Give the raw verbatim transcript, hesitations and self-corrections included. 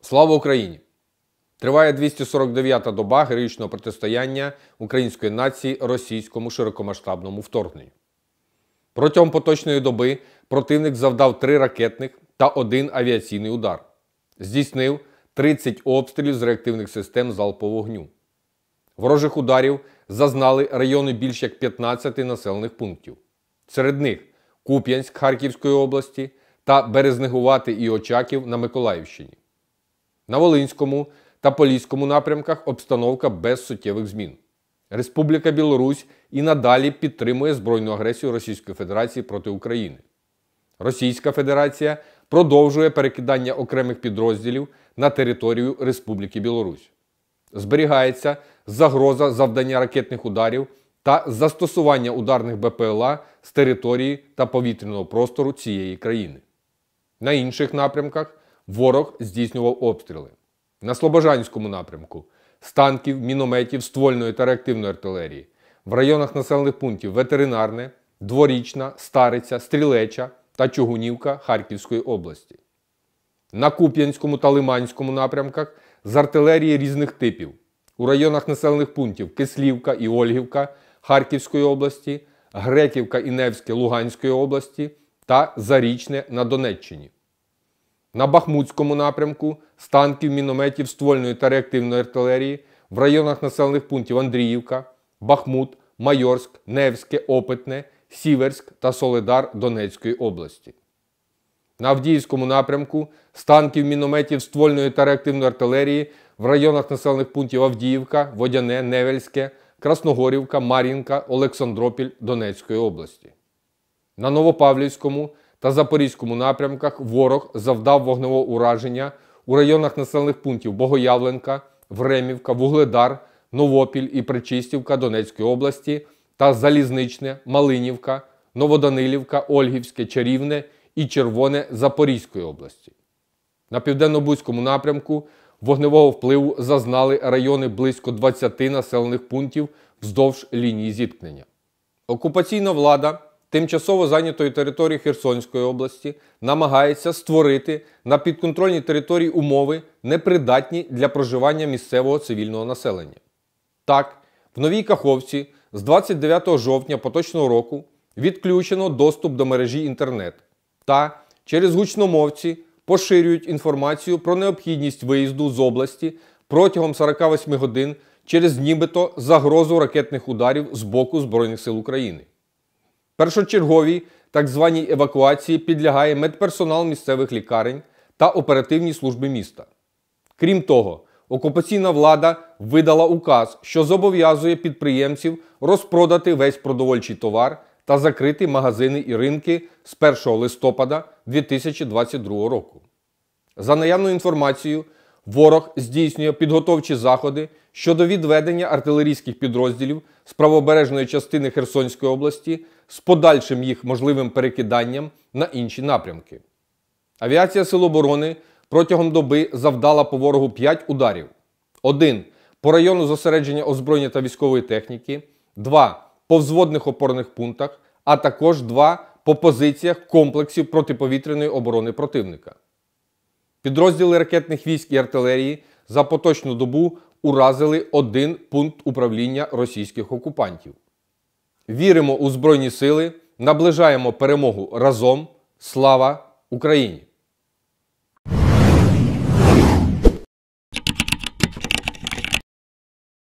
Слава Україні! Триває двісті сорок дев'ята доба героїчного протистояння української нації російському широкомасштабному вторгненню. Протягом поточної доби противник завдав три ракетних та один авіаційний удар. Здійснив тридцять обстрілів з реактивних систем залпового вогню. Ворожих ударів зазнали райони більш як п'ятнадцяти населених пунктів. Серед них Куп'янськ Харківської області та Березнегувати і Очаків на Миколаївщині. На Волинському та Поліському напрямках обстановка без суттєвих змін. Республіка Білорусь і надалі підтримує збройну агресію Російської Федерації проти України. Російська Федерація продовжує перекидання окремих підрозділів на територію Республіки Білорусь. Зберігається загроза завдання ракетних ударів та застосування ударних Бе Пе Ел А з території та повітряного простору цієї країни. На інших напрямках ворог здійснював обстріли. На Слобожанському напрямку – з танків, мінометів, ствольної та реактивної артилерії. В районах населених пунктів Ветеринарне, Дворічна, Стариця, Стрілеча та Чугунівка Харківської області. На Куп'янському та Лиманському напрямках – з артилерії різних типів. У районах населених пунктів Кислівка і Ольгівка Харківської області, Греківка і Невське Луганської області та Зарічне на Донеччині. На Бахмутському напрямку – з танків, мінометів, ствольної та реактивної артилерії в районах населених пунктів Андріївка, Бахмут, Майорськ, Невське, Опитне, Сіверськ та Солидар Донецької області. На Авдіївському напрямку – з танків, мінометів, ствольної та реактивної артилерії в районах населених пунктів Авдіївка, Водяне, Невельське, Красногорівка, Мар'їнка, Олександропіль Донецької області. На Новопавлівському та Запорізькому напрямках ворог завдав вогневого ураження у районах населених пунктів Богоявленка, Времівка, Вугледар, Новопіль і Причистівка Донецької області та Залізничне, Малинівка, Новоданилівка, Ольгівське, Чарівне і Червоне Запорізької області. На Південно-Бузькому напрямку вогневого впливу зазнали райони близько двадцяти населених пунктів вздовж лінії зіткнення. Окупаційна влада тимчасово зайнятої території Херсонської області намагається створити на підконтрольній території умови, непридатні для проживання місцевого цивільного населення. Так, в Новій Каховці з двадцять дев'ятого жовтня поточного року відключено доступ до мережі інтернет та через гучномовці поширюють інформацію про необхідність виїзду з області протягом сорока восьми годин через нібито загрозу ракетних ударів з боку Збройних сил України. Першочерговій так званій евакуації підлягає медперсонал місцевих лікарень та оперативні служби міста. Крім того, окупаційна влада видала указ, що зобов'язує підприємців розпродати весь продовольчий товар та закрити магазини і ринки з першого листопада дві тисячі двадцять другого року. За наявною інформацією, ворог здійснює підготовчі заходи щодо відведення артилерійських підрозділів з правобережної частини Херсонської області з подальшим їх можливим перекиданням на інші напрямки. Авіація Сил оборони протягом доби завдала по ворогу п'ять ударів. Один – по району зосередження озброєння та військової техніки, два – по взводних опорних пунктах, а також два – по позиціях комплексів протиповітряної оборони противника. Підрозділи ракетних військ і артилерії за поточну добу уразили один пункт управління російських окупантів. Віримо у Збройні сили, наближаємо перемогу разом. Слава Україні!